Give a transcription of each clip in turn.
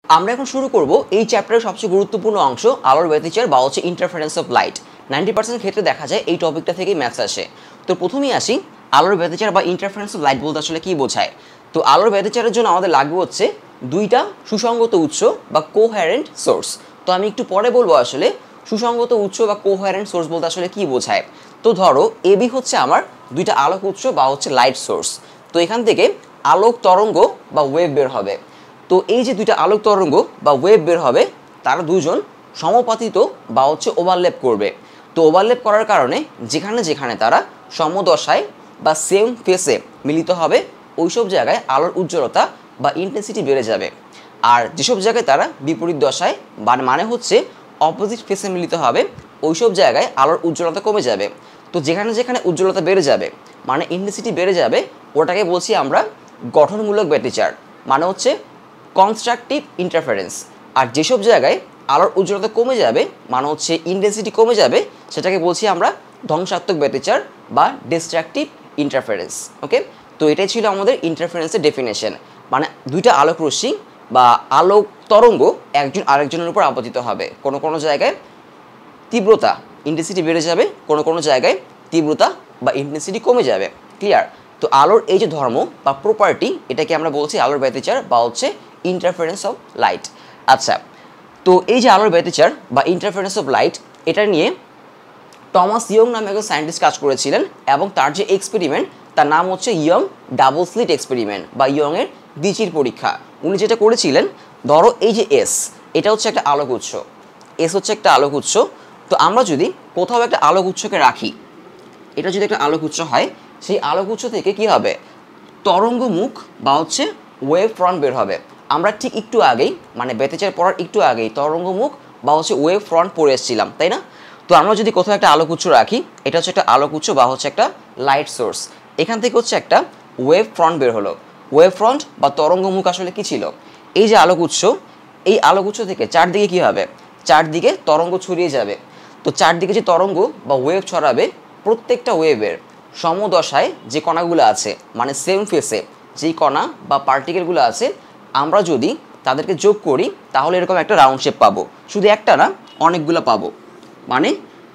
আমরা এখন শুরু করব এই চ্যাপ্টারের সবচেয়ে গুরুত্বপূর্ণ অংশ আলোর ব্যতিচার বা হচ্ছে ইন্টারফারেন্স অফ লাইট। 90% ক্ষেত্রে দেখা যায় এই টপিকটা থেকেই ম্যাথস আসে। তো প্রথমেই আসি, আলোর ব্যতিচার বা ইন্টারফারেন্স অফ লাইট বলতে আসলে কী বোঝায়। তো আলোর ব্যতিচারের জন্য আমাদের লাগবে হচ্ছে দুইটা সুসঙ্গত উৎস বা কোহ্যারেন্ট সোর্স। তো আমি একটু পরে বলবো আসলে সুসঙ্গত উৎস বা কোহ্যারেন্ট সোর্স বলতে আসলে কী বোঝায়। তো ধরো এবি হচ্ছে আমার দুইটা আলোক উৎস বা হচ্ছে লাইট সোর্স। তো এখান থেকে আলোক তরঙ্গ বা ওয়েভ বের হবে। তো এই যে দুইটা আলোক তরঙ্গ বা ওয়েভ বের হবে, তারা দুজন সমাপতিত বা হচ্ছে ওভারল্যাপ করবে। তো ওভারল্যাপ করার কারণে যেখানে যেখানে তারা সমদশায় বা সেম ফেসে মিলিত হবে, ওইসব জায়গায় আলোর উজ্জ্বলতা বা ইন্টেন্সিটি বেড়ে যাবে। আর যেসব জায়গায় তারা বিপরীত দশায় মানে হচ্ছে অপোজিট ফেসে মিলিত হবে, ওইসব জায়গায় আলোর উজ্জ্বলতা কমে যাবে। তো যেখানে যেখানে উজ্জ্বলতা বেড়ে যাবে মানে ইন্টেন্সিটি বেড়ে যাবে, ওটাকে বলছি আমরা গঠনমূলক ব্যতিচার, মানে হচ্ছে কনস্ট্রাকটিভ ইন্টারফারেন্স। আর যেসব জায়গায় আলোর উজ্জ্বলতা কমে যাবে মানে হচ্ছে ইন্টেন্সিটি কমে যাবে, সেটাকে বলছি আমরা ধ্বংসাত্মক ব্যতিচার বা ডিস্ট্রাকটিভ ইন্টারফারেন্স। ওকে, তো এটাই ছিল আমাদের ইন্টারফারেন্সের ডেফিনেশন। মানে দুইটা আলোক রশ্মি বা আলোক তরঙ্গ একজন আরেকজনের উপর আপতিত হবে। কোনো কোনো জায়গায় তীব্রতা ইন্টেন্সিটি বেড়ে যাবে, কোনো কোনো জায়গায় তীব্রতা বা ইন্টেন্সিটি কমে যাবে। ক্লিয়ার? তো আলোর এই যে ধর্ম বা প্রপার্টি, এটাকে আমরা বলছি আলোর ব্যতিচার বা হচ্ছে ইন্টারফারেন্স অফ লাইট। আচ্ছা, তো এই যে আলোর ব্যতিচার বা ইন্টারফারেন্স অফ লাইট, এটা নিয়ে টমাস ইয়ং নামে একজন সায়েন্টিস্ট কাজ করেছিলেন, এবং তার যে এক্সপেরিমেন্ট তার নাম হচ্ছে ইয়ং ডাবল স্লিট এক্সপেরিমেন্ট বা ইয়ংয়ের দ্বিচির পরীক্ষা। উনি যেটা করেছিলেন, ধরো এই যে এস, এটা হচ্ছে একটা আলোক উৎস, এস হচ্ছে একটা আলোক উৎস। তো আমরা যদি কোথাও একটা আলোক উৎসকে রাখি, এটা যদি একটা আলোক উৎস হয়, সেই আলোক উৎস থেকে কি হবে, তরঙ্গ মুখ বা হচ্ছে ওয়েভ ফ্রন্ট বের হবে। আমরা ঠিক একটু আগেই মানে ব্যতিচার পড়ার একটু আগেই তরঙ্গ মুখ বা হচ্ছে ওয়েভ ফ্রন্ট পড়ে এসেছিলাম, তাই না? তো আমরা যদি কোথাও একটা আলোক উৎস রাখি, এটা হচ্ছে একটা আলোক উৎস বা হচ্ছে একটা লাইট সোর্স, এখান থেকে হচ্ছে একটা ওয়েভ ফ্রন্ট বের হলো। ওয়েভ ফ্রন্ট বা তরঙ্গ মুখ আসলে কি ছিল, এই যে আলোক উৎস, এই আলোক উৎস থেকে চারদিকে কি হবে, চারদিকে তরঙ্গ ছড়িয়ে যাবে। তো চারদিকে যে তরঙ্গ বা ওয়েভ ছড়াবে, প্রত্যেকটা ওয়েভের সমদশায় যে কণাগুলো আছে মানে সেম ফেসে যেই কণা বা পার্টিকেলগুলো আছে, আমরা যদি তাদেরকে যোগ করি তাহলে এরকম একটা রাউন্ড শেপ পাবো। শুধু একটা না, অনেকগুলো পাবো। মানে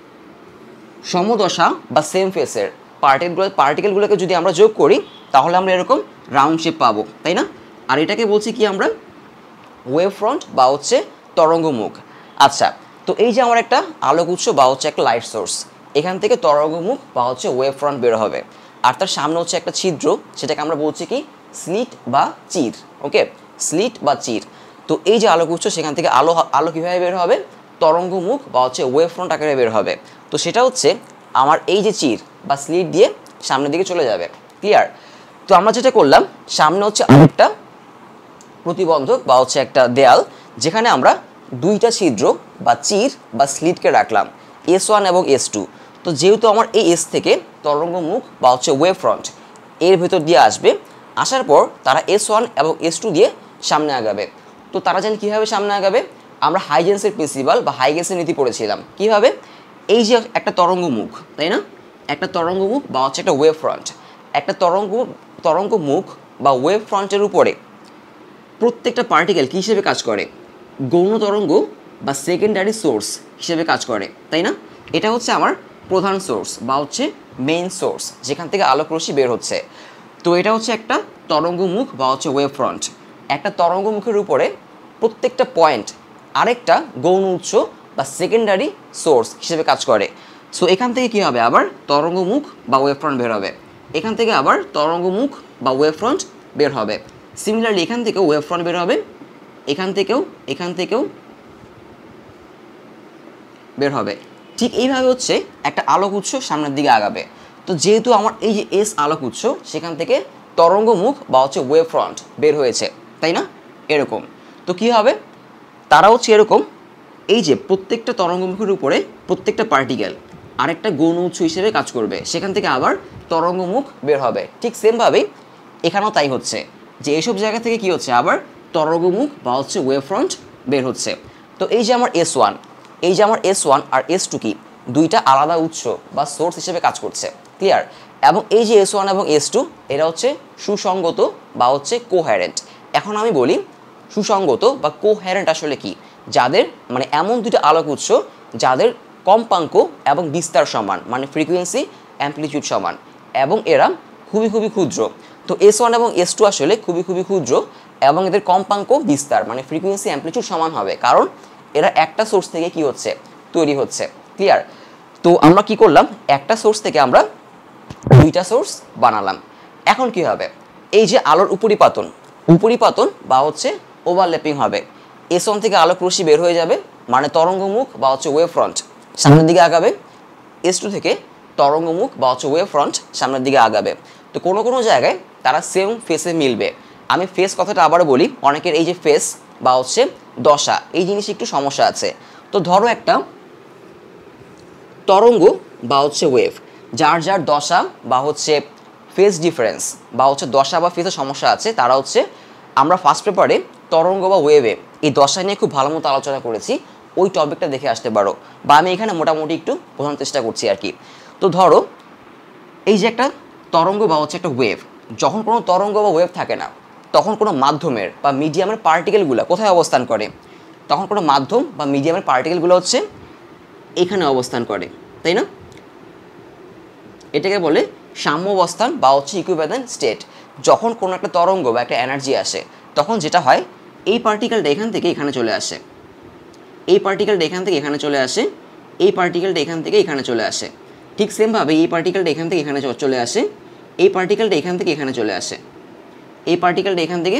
সমদশা বা সেম ফেসের পার্টিকেলগুলোকে যদি আমরা যোগ করি তাহলে আমরা এরকম রাউন্ড শেপ পাবো, তাই না? আর এটাকে বলছি কি আমরা, ওয়েভ ফ্রন্ট বা হচ্ছে তরঙ্গ মুখ। আচ্ছা, তো এই যে আমার একটা আলোক উৎস বা হচ্ছে একটা লাইট সোর্স, এখান থেকে তরঙ্গ মুখ বা হচ্ছে ওয়েভ ফ্রন্ট বের হবে, আর তার সামনে হচ্ছে একটা ছিদ্র, সেটাকে আমরা বলছি কি স্লিট বা চির। ওকে, স্লিট বা চির। তো এই যে আলোক উৎস, সেখান থেকে আলো কীভাবে বের হবে, তরঙ্গ মুখ বা হচ্ছে ওয়েভ ফ্রন্ট আকারে বের হবে। তো সেটা হচ্ছে আমার এই যে চির বা স্লিট দিয়ে সামনের দিকে চলে যাবে। ক্লিয়ার? তো আমরা যেটা করলাম, সামনে হচ্ছে আরেকটা প্রতিবন্ধক বা হচ্ছে একটা দেয়াল, যেখানে আমরা দুইটা ছিদ্র বা চির বা স্লিটকে রাখলাম, S1 এবং S2। তো যেহেতু আমার এই এস থেকে তরঙ্গ মুখ বা হচ্ছে ওয়েভ ফ্রন্ট এর ভেতর দিয়ে আসবে, আসার পর তারা S1 এবং S2 দিয়ে সামনে আগাবে। তো তারা জানি কীভাবে সামনে আগাবে, আমরা হাইজেন্সের প্রিন্সিপাল বা হাইগেন্সের নীতি পড়েছিলাম। কীভাবে, এই যে একটা তরঙ্গ মুখ, তাই না, একটা তরঙ্গ মুখ বা হচ্ছে একটা ওয়েভ ফ্রন্ট, একটা তরঙ্গ মুখ বা ওয়েভ ফ্রন্টের উপরে প্রত্যেকটা পার্টিকেল কী হিসেবে কাজ করে, গৌণ তরঙ্গ বা সেকেন্ডারি সোর্স হিসেবে কাজ করে, তাই না? এটা হচ্ছে আমার প্রধান সোর্স বা হচ্ছে মেইন সোর্স, যেখান থেকে আলোক রশ্মি বের হচ্ছে। তো এটা হচ্ছে একটা তরঙ্গ মুখ বা হচ্ছে ওয়েভ ফ্রন্ট। একটা তরঙ্গ মুখের উপরে প্রত্যেকটা পয়েন্ট আরেকটা গৌণ উৎস বা সেকেন্ডারি সোর্স হিসেবে কাজ করে। সো এখান থেকে কী হবে, আবার তরঙ্গ মুখ বা ওয়েভ ফ্রন্ট বের হবে, এখান থেকে আবার তরঙ্গ মুখ বা ওয়েভ ফ্রন্ট বের হবে। সিমিলারলি এখান থেকেও ওয়েভ ফ্রন্ট বের হবে, এখান থেকেও বের হবে। ঠিক এইভাবে হচ্ছে একটা আলোক উৎস সামনের দিকে আগাবে। তো যেহেতু আমার এই যে এস আলোক উৎস, সেখান থেকে তরঙ্গ মুখ বা হচ্ছে ওয়েভ ফ্রন্ট বের হয়েছে, তাই না, এরকম। তো কী হবে, তারা হচ্ছে এরকম, এই যে প্রত্যেকটা তরঙ্গমুখের উপরে প্রত্যেকটা পার্টিকেল আরেকটা গৌণ উৎস হিসেবে কাজ করবে, সেখান থেকে আবার তরঙ্গমুখ বের হবে। ঠিক সেমভাবেই এখানেও তাই হচ্ছে, যে এইসব জায়গা থেকে কি হচ্ছে, আবার তরঙ্গমুখ বা হচ্ছে ওয়েভ ফ্রন্ট বের হচ্ছে। তো এই যে আমার S1 আর S2 কি দুইটা আলাদা উৎস বা সোর্স হিসেবে কাজ করছে। ক্লিয়ার? এবং এই যে S1 এবং S2 এরা হচ্ছে সুসঙ্গত বা হচ্ছে কোহ্যারেন্ট। এখন আমি বলি সুসঙ্গত বা কোহেরেন্ট আসলে কি, যাদের মানে এমন দুটো আলোক উৎস যাদের কম্পাঙ্ক এবং বিস্তার সমান, মানে ফ্রিকোয়েন্সি অ্যাম্পলিটিউড সমান, এবং এরা খুবই খুবই ক্ষুদ্র। তো S1 এবং S2 আসলে খুবই খুবই ক্ষুদ্র এবং এদের কম্পাঙ্ক বিস্তার মানে ফ্রিকোয়েন্সি অ্যাম্পলিটিউড সমান হবে, কারণ এরা একটা সোর্স থেকে কি হচ্ছে, তৈরি হচ্ছে। ক্লিয়ার? তো আমরা কি করলাম, একটা সোর্স থেকে আমরা দুইটা সোর্স বানালাম। এখন কি হবে, এই যে আলোর উপরিপাতন বা হচ্ছে ওভারল্যাপিং হবে। S1 থেকে আলোক রশ্মি বের হয়ে যাবে, মানে তরঙ্গমুখ বা হচ্ছে ওয়েভ ফ্রন্ট সামনের দিকে আগাবে। S2 থেকে তরঙ্গমুখ বা হচ্ছে ওয়েভ ফ্রন্ট সামনের দিকে আগাবে। তো কোনো কোনো জায়গায় তারা সেম ফেসে মিলবে। আমি ফেস কথাটা আবারও বলি, অনেকের এই যে ফেস বা হচ্ছে দশা, এই জিনিসে একটু সমস্যা আছে। তো ধরো একটা তরঙ্গ বা হচ্ছে ওয়েভ, যার যার দশা বা হচ্ছে ফেস ডিফারেন্স বা হচ্ছে দশা বা ফেসের সমস্যা আছে, তারা হচ্ছে আমরা ফার্স্ট পেপারে তরঙ্গ বা ওয়েভে এই দশা নিয়ে খুব ভালো মতো আলোচনা করেছি, ওই টপিকটা দেখে আসতে পারো, বা আমি এখানে মোটামুটি একটু বোঝানোর চেষ্টা করছি আর কি। তো ধরো এই যে একটা তরঙ্গ বা হচ্ছে একটা ওয়েভ, যখন কোনো তরঙ্গ বা ওয়েভ থাকে না, তখন কোনো মাধ্যমের বা মিডিয়ামের পার্টিকেলগুলো কোথায় অবস্থান করে, তখন কোনো মাধ্যম বা মিডিয়ামের পার্টিকেলগুলো হচ্ছে এখানে অবস্থান করে, তাই না? এটাকে বলে সাম্যাবস্থান বা হচ্ছে ইকুইভ্যালেন্ট স্টেট। যখন কোনো একটা তরঙ্গ বা একটা এনার্জি আসে, তখন যেটা হয়, এই পার্টিকেলটা এখান থেকে এখানে চলে আসে, এই পার্টিকেলটা এখান থেকে এখানে চলে আসে, এই পার্টিকেলটা এখান থেকে এখানে চলে আসে। ঠিক সেমভাবে এই পার্টিকেলটা এখান থেকে এখানে চলে আসে, এই পার্টিকেলটা এখান থেকে এখানে চলে আসে, এই পার্টিকেলটা এখান থেকে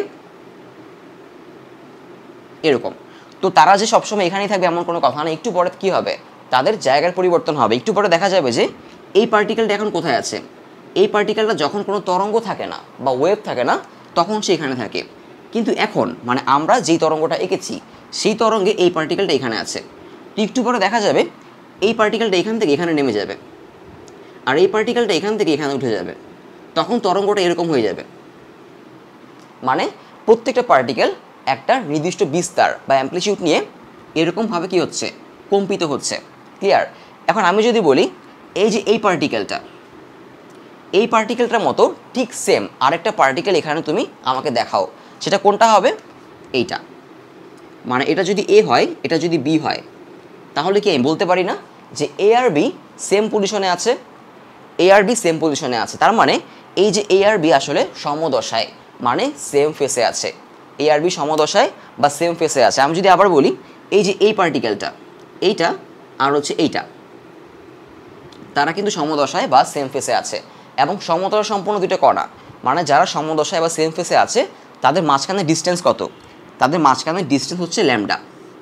এরকম। তো তারা যে সবসময় এখানেই থাকবে এমন কোনো কথা না, একটু পরে কী হবে, তাদের জায়গার পরিবর্তন হবে। একটু পরে দেখা যাবে যে এই পার্টিকেলটা এখন কোথায় আছে, এই পার্টিকেলটা যখন কোনো তরঙ্গ থাকে না বা ওয়েভ থাকে না, তখন সে এখানে থাকে। কিন্তু এখন মানে আমরা যেই তরঙ্গটা এঁকেছি, সেই তরঙ্গে এই পার্টিকেলটা এখানে আছে। তো একটু পরে দেখা যাবে এই পার্টিকেলটা এখান থেকে এখানে নেমে যাবে, আর এই পার্টিকেলটা এখান থেকে এখানে উঠে যাবে, তখন তরঙ্গটা এরকম হয়ে যাবে। মানে প্রত্যেকটা পার্টিকেল একটা নির্দিষ্ট বিস্তার বা অ্যাম্পলিটিউড নিয়ে এরকমভাবে কি হচ্ছে, কম্পিত হচ্ছে। ক্লিয়ার? এখন আমি যদি বলি এই যে এই পার্টিকেলটার মতো ঠিক সেম আরেকটা পার্টিকেল এখানে তুমি আমাকে দেখাও, সেটা কোনটা হবে, এইটা। মানে এটা যদি এ হয়, এটা যদি বি হয়, তাহলে কি আমি বলতে পারি না যে এ আর বি সেম পজিশনে আছে, এ আর বি সেম পজিশনে আছে। তার মানে এই যে এ আর বি আসলে সমদশায়, মানে সেম ফেসে আছে। এ আর বি সমদশায় বা সেম ফেসে আছে। আমি যদি আবার বলি এই যে এই পার্টিকেলটা, এইটা আর হচ্ছে এইটা, তারা কিন্তু সমদশায় বা সেম ফেসে আছে এবং সমতল সম্পূর্ণ দুটো কণা। মানে যারা সমদশায় বা সেম ফেসে আছে, তাদের মাঝখানে ডিস্টেন্স কত, তাদের মাঝখানে ডিস্টেন্স হচ্ছে ল্যামডা,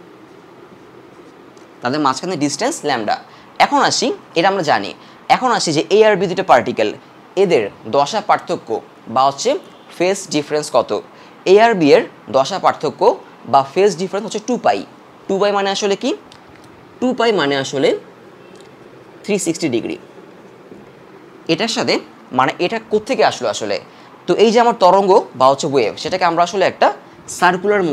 তাদের মাঝখানে ডিস্টেন্স ল্যামডা। এখন আসি, এটা আমরা জানি, এখন আসি যে এ আর বি দুটো পার্টিকেল, এদের দশা পার্থক্য বা হচ্ছে ফেস ডিফারেন্স কত। এ আর বি এর দশা পার্থক্য বা ফেস ডিফারেন্স হচ্ছে 2π। 2π মানে আসলে কি, 2π মানে আসলে 360 ডিগ্রি। এটার সাথে মানে এটা কোত্থেকে আসলো আসলে, তো এই যে আমার তরঙ্গ বা হচ্ছে ওয়েভ, সেটাকে আমরা আসলে একটা সার্কুলার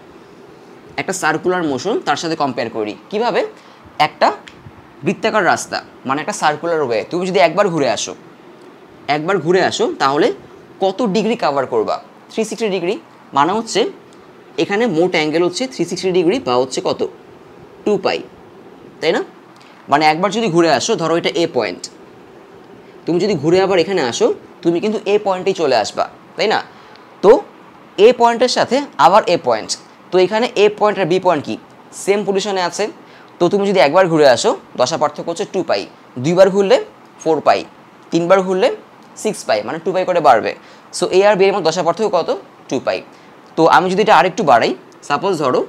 মোশন তার সাথে কম্পেয়ার করি। কিভাবে? একটা বৃত্তাকার রাস্তা মানে একটা সার্কুলার ওয়ে, তুমি যদি একবার ঘুরে আসো তাহলে কত ডিগ্রি কভার করবা, 360 ডিগ্রি। মানে হচ্ছে এখানে মোট অ্যাঙ্গেল হচ্ছে 360 ডিগ্রি বা হচ্ছে কত, 2π, তাই না? মানে একবার যদি ঘুরে আসো, ধরো এটা এ পয়েন্ট, তুমি যদি ঘুরে আবার এখানে আসো, তুমি কিন্তু এ পয়েন্টেই চলে আসবা, তাই না? তো এ পয়েন্টের সাথে আবার এ পয়েন্ট, তো এখানে এ পয়েন্ট আর বি পয়েন্ট কি সেম পজিশনে আছে। তো তুমি যদি একবার ঘুরে আসো, দশা পার্থক্য হচ্ছে 2π, দুইবার ঘুরলে 4π, তিনবার ঘুরলে 6π, মানে 2π করে বাড়বে। সো এ আর বি এর মধ্যে দশা পার্থক্য কত, 2π। তো আমি যদি এটা আরেকটু বাড়াই, সাপোজ ধরো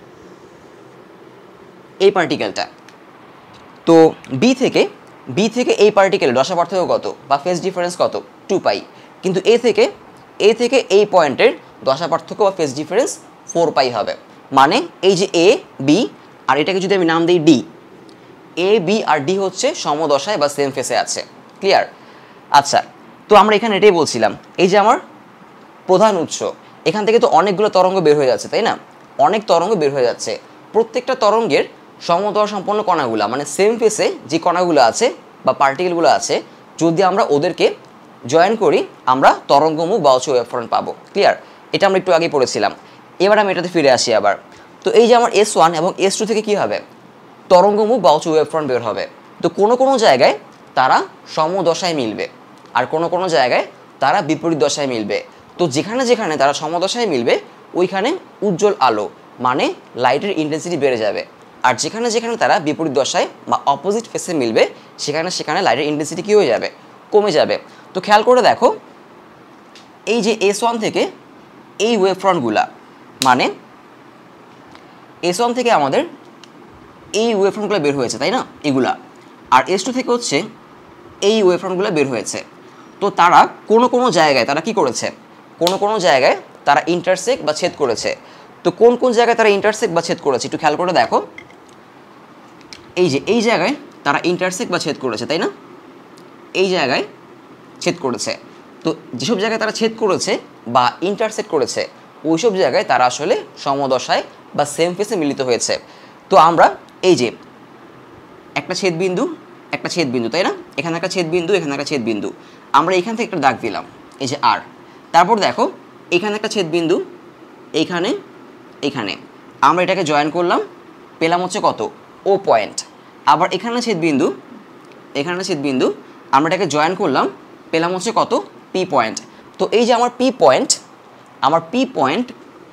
এই পার্টিকেলটা, তো বি থেকে এই পার্টিকেলের দশা পার্থক্য কত বা ফেজ ডিফারেন্স কত, 2π। কিন্তু এ থেকে এই পয়েন্টের দশা পার্থক্য বা ফেজ ডিফারেন্স 4π হবে। মানে এই যে এ বি আর এটাকে যদি আমি নাম দিই ডি, এ বি আর ডি হচ্ছে সমদশায় বা সেম ফেসে আছে। ক্লিয়ার? আচ্ছা, তো আমরা এখানে এটাই বলছিলাম, এই যে আমার প্রধান উৎস, এখান থেকে তো অনেকগুলো তরঙ্গ বের হয়ে যাচ্ছে, তাই না? অনেক তরঙ্গ বের হয়ে যাচ্ছে। প্রত্যেকটা তরঙ্গের সমদশা সম্পন্ন কণাগুলো মানে সেম ফেসে যে কণাগুলো আছে বা পার্টিকেলগুলো আছে, যদি আমরা ওদেরকে জয়েন করি, আমরা তরঙ্গমুখ বা হচ্ছে ওয়েভ ফ্রন্ট পাবো। ক্লিয়ার? এটা আমরা একটু আগে পড়েছিলাম। এবার আমি এটাতে ফিরে আসি আবার। তো এই যে আমার S1 এবং S2 থেকে কি হবে, তরঙ্গমুখ বা হচ্ছে ওয়েভ ফ্রন্ট বের হবে। তো কোনো কোনো জায়গায় তারা সমদশায় মিলবে, আর কোনো কোনো জায়গায় তারা বিপরীত দশায় মিলবে। তো যেখানে যেখানে তারা সমদশায় মিলবে ওইখানে উজ্জ্বল আলো মানে লাইটের ইন্টেন্সিটি বেড়ে যাবে, আর যেখানে যেখানে তারা বিপরীত দশায় বা অপোজিট ফেসে মিলবে সেখানে সেখানে লাইটের ইন্টেন্সিটি কী হয়ে যাবে, কমে যাবে। তো খেয়াল করে দেখো, এই যে S1 থেকে এই ওয়েভ ফ্রন্টগুলা মানে S1 থেকে আমাদের এই ওয়েভ ফ্রন্টগুলো বের হয়েছে, তাই না, এগুলা, আর S2 থেকে হচ্ছে এই ওয়েভ ফ্রন্টগুলো বের হয়েছে। তো তারা কোনো কোনো জায়গায় তারা কি করেছে, কোনো কোনো জায়গায় তারা ইন্টারসেক্ট বা ছেদ করেছে। তো কোন কোন জায়গায় তারা ইন্টারসেক্ট বা ছেদ করেছে একটু খেয়াল করে দেখো। এই যে এই জায়গায় তারা ইন্টারসেক্ট বা ছেদ করেছে, তাই না, এই জায়গায় ছেদ করেছে। তো যেসব জায়গায় তারা ছেদ করেছে বা ইন্টারসেক্ট করেছে ওইসব জায়গায় তারা আসলে সমদশায় বা সেম ফেসে মিলিত হয়েছে। তো আমরা এই যে একটা ছেদবিন্দু একটা ছেদবিন্দু, তাই না, এখানে একটা ছেদবিন্দু এখানে একটা ছেদবিন্দু, আমরা এখান থেকে একটা দাগ দিলাম এই যে আর। তারপর দেখো এখানে একটা ছেদবিন্দু, এইখানে এখানে আমরা এটাকে জয়েন করলাম, পেলাম হচ্ছে কত, ও পয়েন্ট। আবার এখানে ছেদবিন্দু এখানে ছেদবিন্দু, আমরা এটাকে জয়েন করলাম, পেলাম হচ্ছে কত, পি পয়েন্ট। তো এই যে আমার পি পয়েন্ট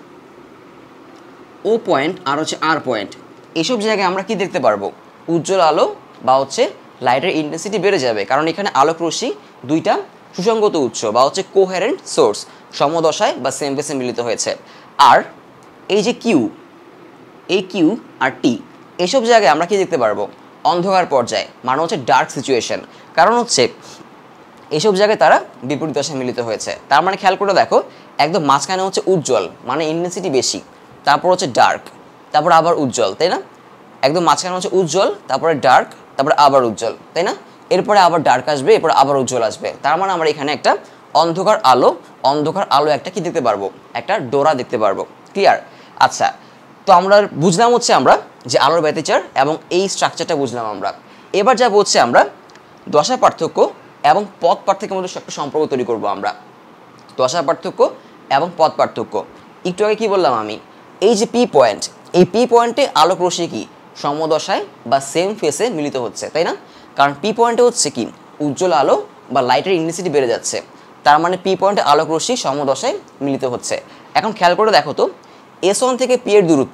ও পয়েন্ট আর হচ্ছে আর পয়েন্ট, এইসব জায়গায় আমরা কি দেখতে পারবো, উজ্জ্বল আলো বা হচ্ছে লাইটের ইন্টেন্সিটি বেড়ে যাবে, কারণ এখানে আলোক রশ্মি দুইটা সুসংগত উৎস বা হচ্ছে কোহেরেন্ট সোর্স সমদশায় বা সেম ফেসে মিলিত হয়েছে। আর এই যে এই কিউ আর টি, এইসব জায়গায় আমরা কি দেখতে পারবো, অন্ধকার পর্যায়ে মানে হচ্ছে ডার্ক সিচুয়েশন, কারণ হচ্ছে এইসব জায়গায় তারা বিপরীত দশায় মিলিত হয়েছে। তার মানে খেয়াল করে দেখো, একদম মাঝখানে হচ্ছে উজ্জ্বল মানে ইন্টেন্সিটি বেশি, তারপর হচ্ছে ডার্ক, তারপর আবার উজ্জ্বল, তাই না, একদম মাঝখানে হচ্ছে উজ্জ্বল, তারপরে ডার্ক, তারপরে আবার উজ্জ্বল, তাই না, এরপরে আবার ডার্ক আসবে, এরপরে আবার উজ্জ্বল আসবে। তার মানে আমরা এখানে একটা অন্ধকার আলো একটা কি দেখতে পারবো, একটা ডোরা দেখতে পারবো। ক্লিয়ার? আচ্ছা, তো আমরা বুঝলাম হচ্ছে আমরা যে আলোর ব্যতিচার এবং এই স্ট্রাকচারটা বুঝলাম আমরা। এবার যা বলছে আমরা দশা পার্থক্য এবং পথ পার্থক্যের মধ্যে একটা সম্পর্ক তৈরি করব আমরা। দশা পার্থক্য এবং পথ পার্থক্য, একটু আগে কি বললাম আমি, এই যে পি পয়েন্ট, এই পি পয়েন্টে আলোক রশ্মি কি সমদশায় বা সেম ফেসে মিলিত হচ্ছে, তাই না, কারণ পি পয়েন্টে হচ্ছে কি উজ্জ্বল আলো বা লাইটের ইন্টেন্সিটি বেড়ে যাচ্ছে, তার মানে পি পয়েন্টে আলোক রশ্মি সমদশায় মিলিত হচ্ছে। এখন খেয়াল করে দেখো তো, S1 থেকে পি এর দূরত্ব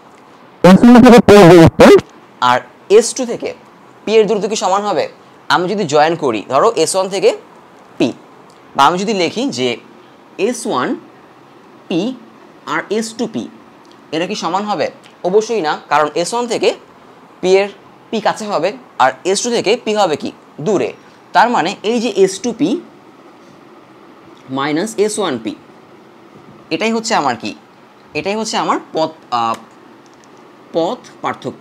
আর S2 থেকে পি এর দূরত্ব কি সমান হবে? আমি যদি জয়েন করি ধরো S1 থেকে পি, বা আমি যদি লিখি যে S1 P R S2 P, এরা কি সমান হবে? অবশ্যই না, কারণ S1 থেকে পি এর পি কাছে হবে আর S2 থেকে পি হবে কি দূরে। তার মানে এই যে S2 P minus S1 P, এটাই হচ্ছে আমার কি, এটাই হচ্ছে আমার পথ পার্থক্য,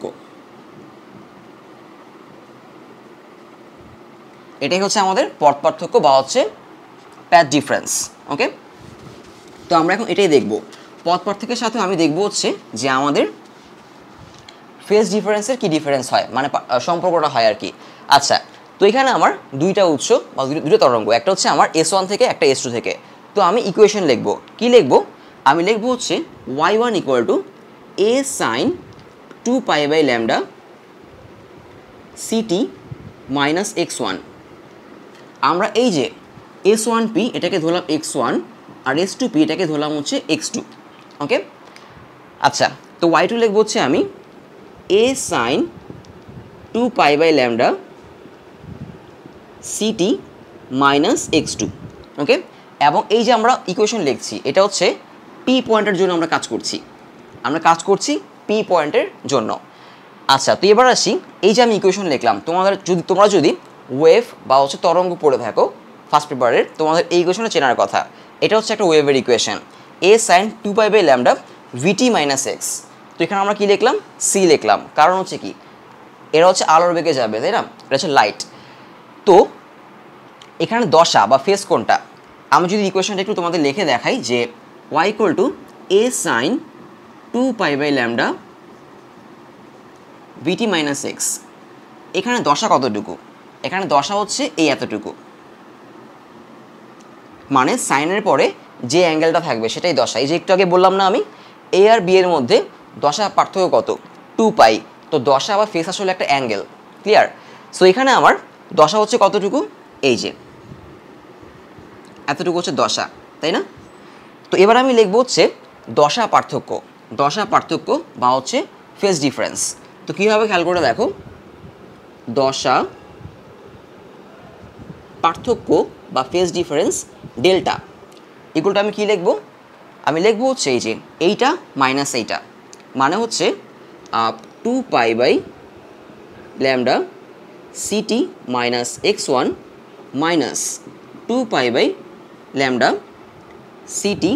এটাই হচ্ছে আমাদের পথ পার্থক্য বা হচ্ছে প্যাথ ডিফারেন্স। ওকে, তো আমরা এখন এটাই দেখব। পথ পার্থক্যের সাথে আমি দেখব হচ্ছে যে আমাদের ফেজ ডিফারেন্সের কি ডিফারেন্স হয়, মানে সম্পর্কটা হয় আর কি। আচ্ছা, তো এখানে আমার দুইটা উৎস বা দুটো তরঙ্গ, একটা হচ্ছে আমার S1 থেকে একটা S2 থেকে। তো আমি ইকুয়েশন লিখব, কি লিখব, আমি লিখব হচ্ছে y1 equal to a sin 2 pi by lambda ct minus x1। আমরা এই যে S1p এটাকে ধরলাম x1 আর S2p এটাকে ধরলাম হচ্ছে x2। ওকে, আচ্ছা, তো y2 লিখব হচ্ছে আমি a sin 2 pi by lambda ct minus x2। Okay, এবং এই যে আমরা ইকুয়েশন লিখছি এটা হচ্ছে পি পয়েন্টের জন্য আমরা কাজ করছি পি পয়েন্টের জন্য। আচ্ছা, তো এবার আসি, এই যে আমি ইকুয়েশন লিখলাম, তোমরা যদি ওয়েভ বা হচ্ছে তরঙ্গ পড়ে থাকো ফার্স্ট পেপারের, তোমাদের এই ইকুয়েশনটা চেনার কথা। এটা হচ্ছে একটা ওয়েভের equation, a sin 2 pi by lambda vt minus x. তো এখানে আমরা কি লিখলাম, সি লিখলাম, কারণ হচ্ছে কি এরা হচ্ছে আলোর বেগে যাবে, তাই না, এটা হচ্ছে লাইট। তো এখানে দশা বা ফেজ কোনটা, আমি যদি ইকুয়েশনটা একটু তোমাদের লিখে দেখাই যে y equal to a sin 2 pi by lambda vt minus x. এখানে দশা কতটুকু, এখানে দশা হচ্ছে এই এতটুকু, মানে সাইনের পরে যে অ্যাঙ্গেলটা থাকবে সেটাই দশা। এই যে একটু আগে বললাম না আমি, এ আর বি এর মধ্যে দশা পার্থক্য কত? 2 পাই। তো দশা বা ফেস আসলে একটা অ্যাঙ্গেল, ক্লিয়ার? সো এখানে আমার দশা হচ্ছে কতটুকু? এই যে এতটুকু হচ্ছে দশা, তাই না? তো এবার আমি লিখবো হচ্ছে দশা পার্থক্য, দশা পার্থক্য বা হচ্ছে ফেস ডিফারেন্স। তো কীভাবে খেয়াল করে দেখো, দশা পার্থক্য বা ফেস ডিফারেন্স ডেল্টা ইকুয়ালটা আমি কী লিখবো? আমি লিখবো হচ্ছে এই যে এইটা মাইনাস এইটা, মানে হচ্ছে 2 pi by lambda CT minus x1 minus 2 pi by lambda CT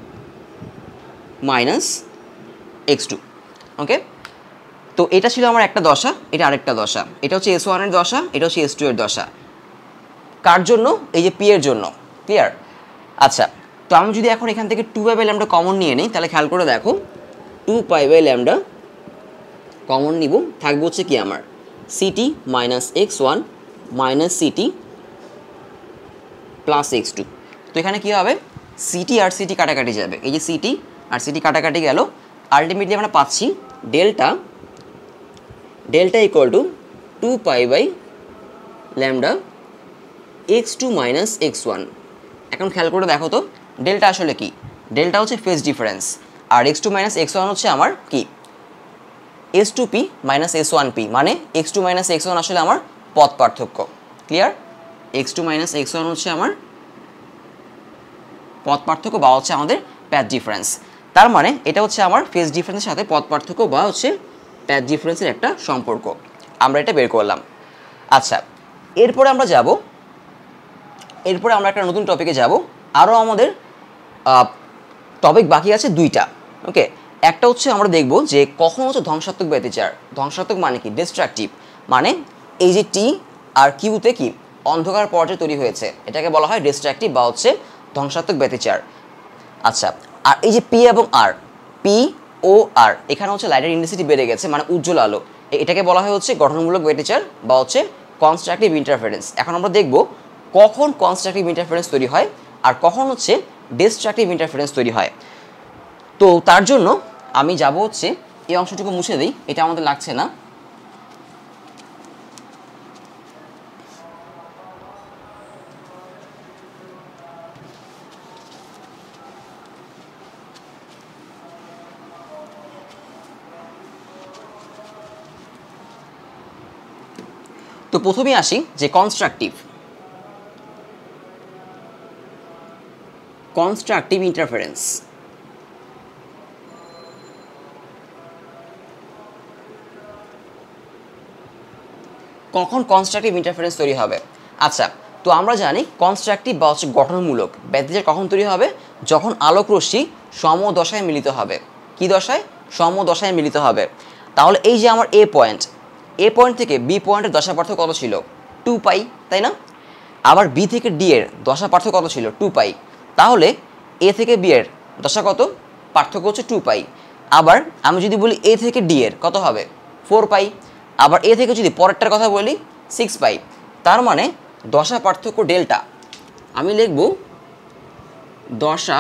minus x2। Okay, তো এটা ছিল আমার একটা দশা, এটা আরেকটা দশা, এটা হচ্ছে S1 এর দশা, এটা হচ্ছে S2 এর দশা। কার জন্য? এই যে পি এর জন্য, ক্লিয়ার? আচ্ছা, তো আমি যদি এখন এখান থেকে 2 পাই বাই ল্যামডা কমন নিয়ে নিই, তাহলে খেয়াল করে দেখো 2 পাই বাই ল্যামডা কমন নিব, থাকবে হচ্ছে কি আমার CT minus x1 minus CT plus x2। তো এখানে কী হবে? সিটি আর সিটি কাটাকাটি যাবে, এই যে সিটি আর সিটি কাটাকাটি গেল, আলটিমেটলি আমরা পাচ্ছি delta delta equal to 2 pi by lambda x2 minus x1। এখন খেয়াল করে দেখো তো ডেল্টা আসলে কি? ডেল্টা হচ্ছে ফেজ ডিফারেন্স, আর x2 মাইনাস x1 হচ্ছে আমার কি S2p মাইনাস S1p, মানে x2 মাইনাস x1 আসলে আমার পথ পার্থক্য, ক্লিয়ার? x2 মাইনাস x1 হচ্ছে আমার পথ পার্থক্য বা হচ্ছে আমাদের প্যাথ ডিফারেন্স। তার মানে এটা হচ্ছে আমার ফেজ ডিফারেন্সের সাথে পথ পার্থক্য বা হচ্ছে প্যাথ ডিফারেন্সের একটা সম্পর্ক, আমরা এটা বের করলাম। আচ্ছা, এরপরে আমরা একটা নতুন টপিকে যাব। আরও আমাদের টপিক বাকি আছে দুইটা। ওকে, একটা হচ্ছে আমরা দেখব যে কখন হচ্ছে ধ্বংসাত্মক ব্যতিচার। ধ্বংসাত্মক মানে কি? ডিস্ট্রাকটিভ, মানে এই যে টি আর কিউতে কি অন্ধকার পর্যায়ে তৈরি হয়েছে, এটাকে বলা হয় ডিস্ট্রাকটিভ বা হচ্ছে ধ্বংসাত্মক ব্যতিচার। আচ্ছা, আর এই যে পি এবং আর, পি ও আর, এখানে হচ্ছে লাইটের ইন্টেন্সিটি বেড়ে গেছে, মানে উজ্জ্বল আলো, এটাকে বলা হয় হচ্ছে গঠনমূলক ব্যতিচার বা হচ্ছে কনস্ট্রাকটিভ ইন্টারফারেন্স। এখন আমরা দেখব কখন কনস্ট্রাকটিভ ইন্টারফারেন্স তৈরি হয় আর কখন হচ্ছে ডিস্ট্রাকটিভ ইন্টারফারেন্স তৈরি হয়। তো তার জন্য আমি যাব হচ্ছে এই অংশটুকু মুছে দিই, এটা আমাদের লাগছে না। তো প্রথমে আসি যে কনস্ট্রাকটিভ ইন্টারফারেন্স। কখন কনস্ট্রাকটিভ ইন্টারফারেন্স তৈরি হবে? আচ্ছা, তো আমরা জানি কনস্ট্রাকটিভ বা হচ্ছে গঠনমূলক ব্যতিচার কখন তৈরি হবে? যখন আলোক রশ্মি সমদশায় মিলিত হবে। কি দশায়? সমদশায় মিলিত হবে। তাহলে এই যে আমার এ পয়েন্ট থেকে বি পয়েন্টের দশা পার্থক্য কত ছিল? 2 পাই, তাই না? আবার বি থেকে ডি এর দশা পার্থক্য কত ছিল? 2 পাই। তাহলে এ থেকে বি এর দশা কত? পার্থক্য হচ্ছে 2 পাই। আবার আমি যদি বলি এ থেকে ডি এর কত হবে? 4 পাই। আবার এ থেকে যদি পরেরটার কথা বলি 6 পাই। তার মানে দশা পার্থক্য ডেল্টা, আমি লিখব দশা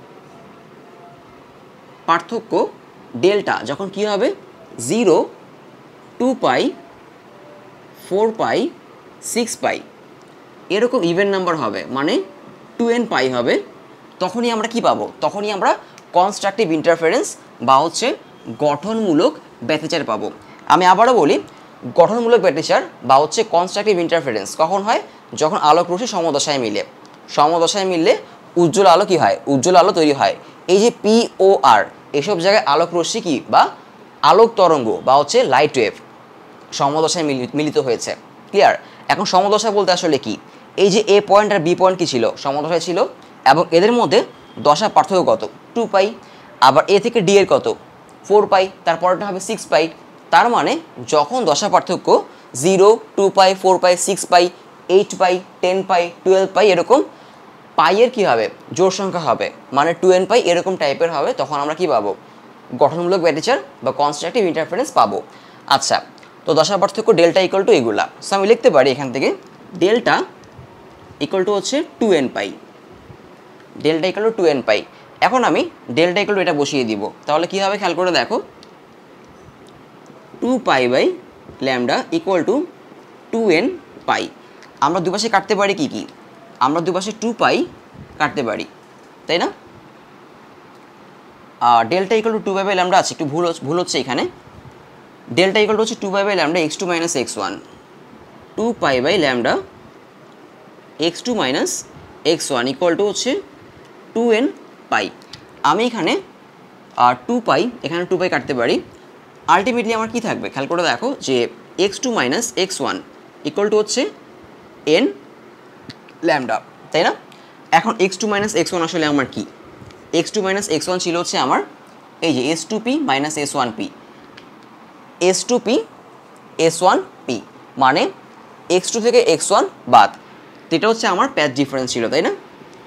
পার্থক্য ডেল্টা যখন কি হবে? 0, 2 পাই, 4 পাই, 6 পাই এরকম ইভেন নাম্বার হবে, মানে 2n পাই হবে। তখনই আমরা কি পাবো? তখনই আমরা কনস্ট্রাকটিভ ইন্টারফারেন্স বা হচ্ছে গঠনমূলক ব্যতিচার পাবো। আমি আবারও বলি, গঠনমূলক ব্যতিচার বা হচ্ছে কনস্ট্রাকটিভ ইন্টারফারেন্স কখন হয়? যখন আলোক রশ্মি সমদশায় মিলে। সমদশায় মিললে উজ্জ্বল আলো কি হয়? উজ্জ্বল আলো তৈরি হয়। এই যে পি ও আর, এসব জায়গায় আলোক রশ্মি কি বা আলোক তরঙ্গ বা হচ্ছে লাইট ওয়েভ সমদশায় মিলিত হয়েছে, ক্লিয়ার? এখন সমদশা বলতে আসলে কি? এই যে এ পয়েন্ট আর বি পয়েন্ট কি ছিল? সমদশায় ছিল, এবং এদের মধ্যে দশা পার্থক্য কত? 2 পাই। আবার এ থেকে ডি এর কত? 4 পাই, তারপরটা হবে 6 পাই। তার মানে যখন দশা পার্থক্য 0, 2 পাই, 4 পাই, 6 পাই, 8 পাই, 10 পাই, 12 পাই, এরকম পাইয়ের কী হবে? জোড় সংখ্যা হবে, মানে 2n পাই এরকম টাইপের হবে, তখন আমরা কি পাবো? গঠনমূলক ব্যতিচার বা কনস্ট্রাকটিভ ইন্টারফারেন্স পাবো। আচ্ছা, তো দশা পার্থক্য ডেল্টা ইকুয়াল টু এগুলা। সো আমি লিখতে পারি এখান থেকে ডেল্টা ইকুয়াল টু হচ্ছে 2n pi, delta equal to 2n pi. এখন আমি ডেল্টা ইকুয়াল টু এটা বসিয়ে দিব, তাহলে কী হবে খেয়াল করে দেখো, 2 pi by lambda equal to 2n pi. আমরা দুপাশে কাটতে পারি কি কি, আমরা দুপাশে 2 পাই কাটতে পারি, তাই না? Delta equal to 2 pi by lambda আছে, একটু ভুল হচ্ছে এখানে। ডেল্টা ইকুয়াল টু হচ্ছে 2 pi by lambda x2 minus x1, 2 pi by lambda x2 minus x1 equal to হচ্ছে 2n পাই। আমি এখানে 2 পাই, এখানে 2 পাই কাটতে পারি। আলটিমেটলি আমার কি থাকবে খেয়াল করে দেখো, যে x2 minus x1 equal to হচ্ছে n ল্যামডা, তাই না? এখন x2 মাইনাস x1 আসলে আমার কি, x2 মাইনাস x1 ছিল হচ্ছে আমার এই যে s2p minus s1p, s2p s1p, মানে x2 থেকে x1 বাদ, এটা হচ্ছে আমার প্যাথ ডিফারেন্স ছিল, তাই না?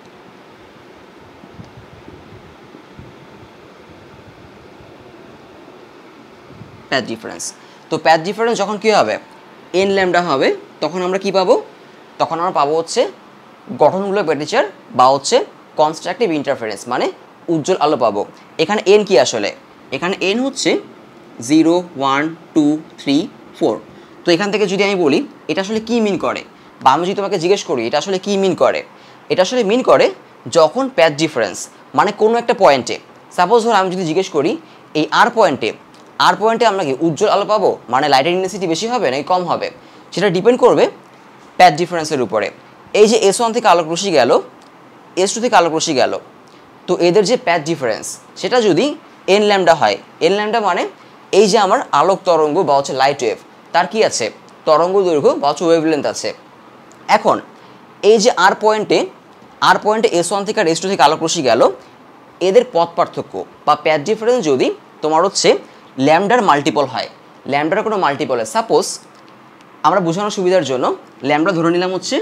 প্যাথ ডিফারেন্স, তো প্যাথ ডিফারেন্স যখন কী হবে n ল্যামডা হবে, তখন আমরা কি পাবো, তখন আমরা পাবো হচ্ছে গঠনমূলক অ্যাপারচার বা হচ্ছে কনস্ট্রাকটিভ ইন্টারফারেন্স, মানে উজ্জ্বল আলো পাবো। এখানে n কি আসলে, এখানে n হচ্ছে 0 1 2 3 4। তো এখান থেকে যদি আমি বলি এটা আসলে কি মিন করে, বা আমি যদি তোমাকে জিজ্ঞেস করি এটা আসলে কি মিন করে, এটা আসলে মিন করে যখন প্যাথ ডিফারেন্স মানে কোনো একটা পয়েন্টে, সাপোজ ধর আমি যদি জিজ্ঞেস করি এই আর পয়েন্টে আমরা কি উজ্জ্বল আলো পাবো, মানে লাইটের ইন্টেন্সিটি বেশি হবে নাকি কম হবে, সেটা ডিপেন্ড করবে প্যাথ ডিফারেন্সের উপরে। এই যে S1 থেকে আলোক রশ্মি গেল, S2 থেকে আলোক রশ্মি গেল, তো এদের যে প্যাথ ডিফারেন্স সেটা যদি n ল্যামডা হয়, n ল্যামডা মানে এই যে আমার আলোক তরঙ্গ বা হচ্ছে লাইট ওয়েভ, তার কি আছে তরঙ্গ দৈর্ঘ্য বা হচ্ছে ওয়েভলেন্থ আছে। এখন এই যে আর পয়েন্টে S1 থেকে আর S2 থেকে আলোক রশ্মি গেল, এদের পথ পার্থক্য বা প্যাথ ডিফারেন্স যদি তোমার হচ্ছে ল্যামডার মাল্টিপল হয়, ল্যামডার কোনো মাল্টিপল হয়, সাপোজ আমরা বোঝানোর সুবিধার জন্য ল্যামডা ধরে নিলাম হচ্ছে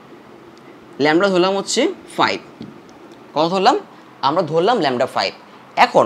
5, কত ধরলাম, আমরা ধরলাম ল্যামডা 5। এখন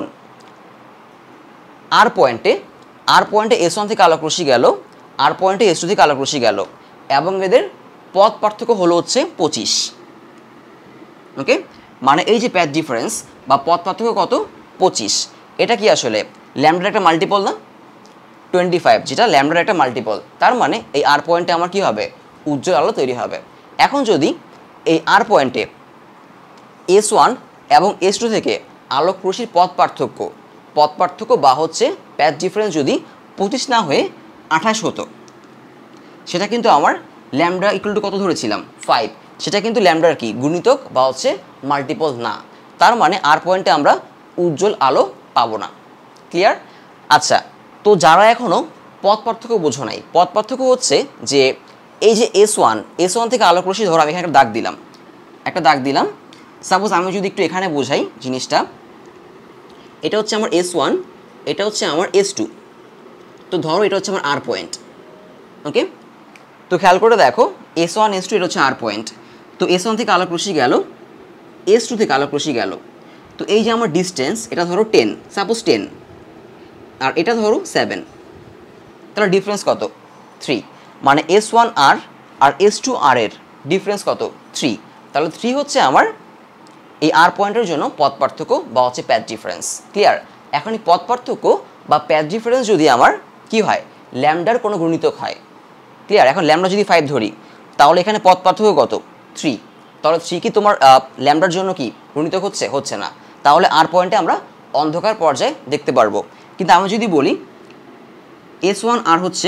আর পয়েন্টে S1 থেকে আলোক রশ্মি গেল, আর পয়েন্টে S2 থেকে আলোক রশ্মি গেল, এবং এদের পথ পার্থক্য হলো হচ্ছে 25। ওকে, মানে এই যে প্যাথ ডিফারেন্স বা পথ পার্থক্য কত 25, এটা কি আসলে ল্যামডার একটা মাল্টিপল না, 25 যেটা ল্যামডার একটা মাল্টিপল, তার মানে এই আর পয়েন্টে আমার কি হবে উজ্জ্বল আলো তৈরি হবে। এখন যদি এই আর পয়েন্টে S1 এবং S2 থেকে আলোক রশ্মির পথ পার্থক্য বা হচ্ছে প্যাথ ডিফারেন্স যদি 25 না হয়ে 28 হতো, সেটা কিন্তু আমার ল্যামডা ইকুয়াল টু কত ধরেছিলাম 5, সেটা কিন্তু ল্যামডার কি গুণিতক বা হচ্ছে মাল্টিপল না, তার মানে আর পয়েন্টে আমরা উজ্জ্বল আলো পাবো না। ক্লিয়ার? আচ্ছা, তো যারা এখনও পথ পার্থক্য বোঝো নাই, পথ পার্থক্য হচ্ছে যে এই যে S1 থেকে আলোক রশ্মি ধরো আমি এখানে একটা দাগ দিলাম, সাপোজ আমি যদি একটু এখানে বোঝাই জিনিসটা, এটা হচ্ছে আমার S1, এটা হচ্ছে আমার S2, তো ধরো এটা হচ্ছে আমার আর পয়েন্ট। ওকে, তো খেয়াল করে দেখো S1 S2 এটা হচ্ছে আর পয়েন্ট, তো S1 থেকে আলোক রশ্মি গেল, S2 থেকে আলোক রশ্মি গেল, তো এই যে আমার ডিস্টেন্স এটা ধরো 10, সাপোজ 10, আর এটা ধরো 7, তাহলে ডিফারেন্স কত 3, মানে S1 আর S2 আর এর ডিফারেন্স কত 3, তাহলে 3 হচ্ছে আমার এই আর পয়েন্টের জন্য পথ পার্থক্য বা হচ্ছে প্যাথ ডিফারেন্স। ক্লিয়ার? এখন এই পথ পার্থক্য বা প্যাথ ডিফারেন্স যদি আমার কি হয় ল্যামডার কোনো গুণিতক হয়। ক্লিয়ার? এখন ল্যামডা যদি 5 ধরি, তাহলে এখানে পথ পার্থক্য কত 3, তাহলে 3 কি তোমার ল্যামডার জন্য কি গুণিতক হচ্ছে না, তাহলে আর পয়েন্টে আমরা অন্ধকার পর্যায়ে দেখতে পারবো। কিন্তু আমি যদি বলি S1 আর হচ্ছে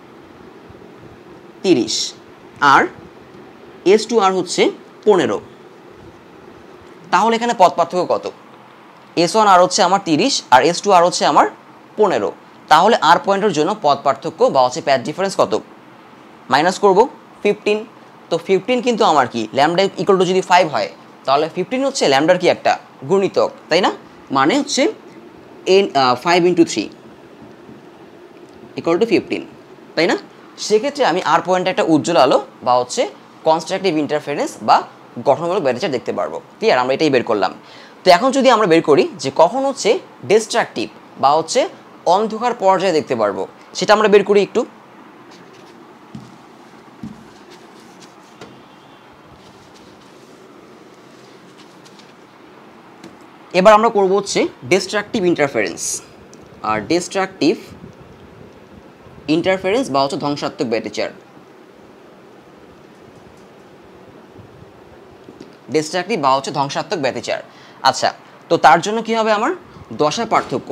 30 আর S2 আর হচ্ছে 15, তাহলে এখানে পথ পার্থক্য কত, S1 আর হচ্ছে আমার 30 আর S2 আর হচ্ছে আমার 15, তাহলে আর পয়েন্টের জন্য পথ পার্থক্য বা হচ্ছে প্যাথ ডিফারেন্স কত, মাইনাস করব 15, তো 15 কিন্তু আমার কি ল্যামডা ইকুয়াল টু যদি 5 হয়, তাহলে 15 হচ্ছে ল্যামডার কি একটা গুণিতক, তাই না, মানে হচ্ছে 5 × 3 ইকুয়াল টু 15, তাই না। সেক্ষেত্রে আমি আর পয়েন্টে একটা উজ্জ্বল আলো বা হচ্ছে কনস্ট্রাকটিভ ইন্টারফারেন্স বা গঠনমূলক অ্যাপারচার দেখতে পারবো। ক্লিয়ার? আমরা এটাই বের করলাম। তো এখন যদি আমরা বের করি যে কখন হচ্ছে ডিস্ট্রাকটিভ বা হচ্ছে অন্ধকার পর্যায়ে দেখতে পারবো, সেটা আমরা বের করি একটু। এবার আমরা করব হচ্ছে ডিস্ট্রাকটিভ ইন্টারফারেন্স। আর ডিস্ট্রাকটিভ ইন্টারফারেন্স বা হচ্ছে ধ্বংসাত্মক ব্যতিচার। ডিস্ট্রাকটিভ বা হচ্ছে ধ্বংসাত্মক ব্যতিচার। আচ্ছা, তো তার জন্য কি হবে আমার দশা পার্থক্য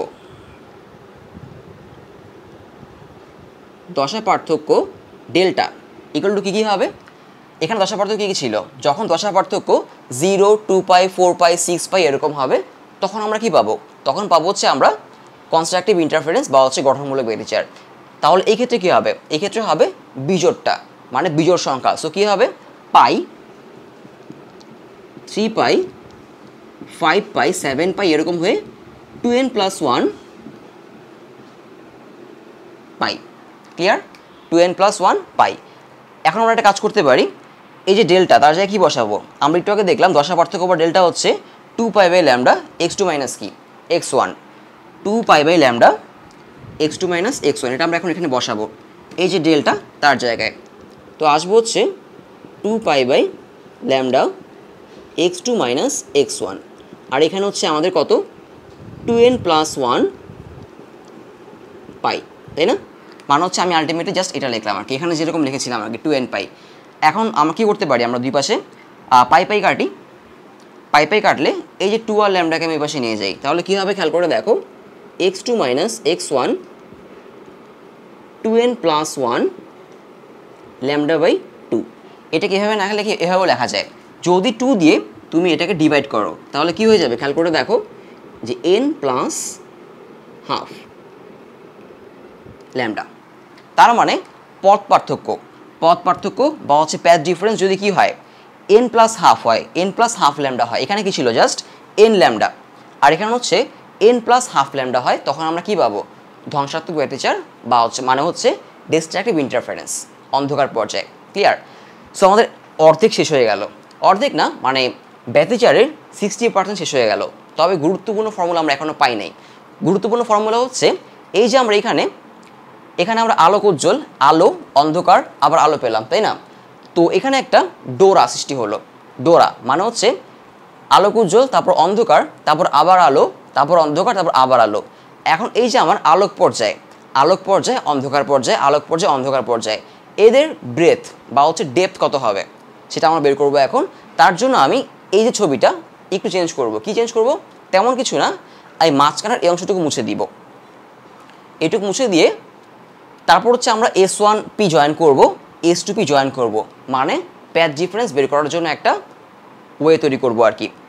ডেল্টা ইকুয়াল টু কী হবে? এখানে দশা পার্থক্য কী ছিল? যখন দশা পার্থক্য 0, 2 পাই, 4 পাই, 6 পাই এরকম হবে, তখন আমরা কি পাবো? তখন পাবো হচ্ছে আমরা কনস্ট্রাকটিভ ইন্টারফারেন্স বা হচ্ছে গঠনমূলক ব্যতিচার। তাহলে এই ক্ষেত্রে কী হবে? এই ক্ষেত্রে হবে বিজোড়টা, মানে বিজোড় সংখ্যা। সো কী হবে? পাই, 3 পাই, 5 পাই, 7 পাই এরকম হয়ে 2n+1 পাই। ক্লিয়ার? 2n+1 পাই। এখন আমরা একটা কাজ করতে পারি, এই যে ডেল্টা তার জায়গায় কী বসাবো? আমরা একটু আগে দেখলাম দশা পার্থক্য বা ডেল্টা হচ্ছে 2 pi by lambda x2 minus কি x1, 2 pi by lambda x2 minus x1। এটা আমরা এখন এখানে বসাবো এই যে ডেল্টা তার জায়গায়। তো আসবো হচ্ছে 2 pi by lambda x2 minus x1। আর এখানে হচ্ছে আমাদের কত? 2n+1 পাই, তাই না? মানে হচ্ছে আমি আলটিমেটলি জাস্ট এটা লিখলাম আর কি, এখানে যেরকম লিখেছিলাম আর কি 2n পাই। এখন আমরা কী করতে পারি? আমরা দুই পাশে পাই পাই কাটি, পাই পাই কাটলে এই যে 2 আর ল্যামডাকে আমি এই পাশে নিয়ে যাই, তাহলে কী হবে খেয়াল করে দেখো, x2 minus x1 2n+1 lambda by 2। এটা কীভাবে না লেখে? এভাবেও লেখা যায়। যদি 2 দিয়ে তুমি এটাকে ডিভাইড করো তাহলে কি হয়ে যাবে? খেয়াল করে দেখো যে n+½ ল্যামডা। তার মানে পথ পার্থক্য বা হচ্ছে প্যাথ ডিফারেন্স যদি কি হয় n+½ হয়, n+½ ল্যামডা হয়, এখানে কি ছিল? Just n lambda. আর এখানে হচ্ছে n+½ ল্যামডা হয়, তখন আমরা কি পাবো? ধ্বংসাত্মক ব্যতিচার বা হচ্ছে মানে হচ্ছে ডিস্ট্রাকটিভ ইন্টারফারেন্স, অন্ধকার পর্যায়ে। ক্লিয়ার? সো আমাদের অর্ধেক শেষ হয়ে গেল, অর্ধেক না মানে ব্যতিচারের 60% শেষ হয়ে গেল। তবে গুরুত্বপূর্ণ ফর্মুলা আমরা এখনও পাই নাই। গুরুত্বপূর্ণ ফর্মুলা হচ্ছে এই যে আমরা এখানে আমরা আলোক উজ্জ্বল, আলো, অন্ধকার, আবার আলো পেলাম, তাই না? তো এখানে একটা ডোরা সৃষ্টি হলো। ডোরা মানে হচ্ছে আলোক উজ্জ্বল, তারপর অন্ধকার, তারপর আবার আলো, তারপর অন্ধকার, তারপর আবার আলো। এখন এই যে আমার আলোক পর্যায়, অন্ধকার পর্যায়, আলোক পর্যায়, অন্ধকার পর্যায়, এদের ব্রেথ বা হচ্ছে ডেপথ কত হবে সেটা আমরা বের করবো এখন। তার জন্য আমি এই যে ছবিটা একটু চেঞ্জ করব। কি চেঞ্জ করব? তেমন কিছু না, এই মাঝখানের এই অংশটুকু মুছে দিব। এটুকু মুছে দিয়ে তারপর হচ্ছে আমরা S1P জয়েন করব, S2P জয়েন করব, মানে প্যাথ ডিফারেন্স বের করার জন্য একটা ওয়ে তৈরি করব আর কি।